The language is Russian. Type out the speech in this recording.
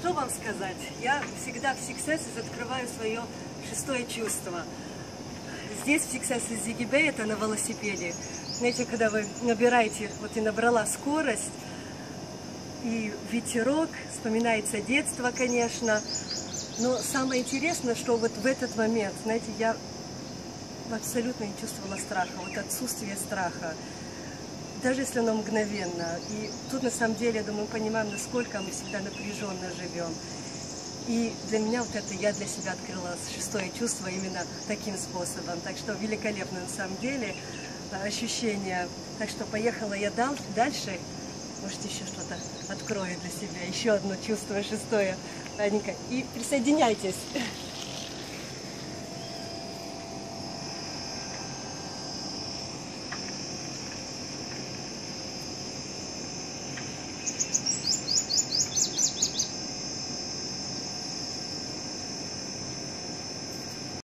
что вам сказать? Я всегда в Six Senses открываю свое шестое чувство. Здесь в Six Senses Зигибей, это на велосипеде. Знаете, когда вы набираете, вот и набрала скорость, и ветерок, вспоминается детство, конечно. Но самое интересное, что вот в этот момент, знаете, я абсолютно не чувствовала страха, вот отсутствие страха. Даже если оно мгновенно. И тут на самом деле, я думаю, понимаем, насколько мы всегда напряженно живем. И для меня вот это, я для себя открыла шестое чувство именно таким способом. Так что великолепно на самом деле ощущение. Так что поехала я дальше. Может, еще что-то открою для себя. Еще одно чувство, шестое. Анненька. И присоединяйтесь.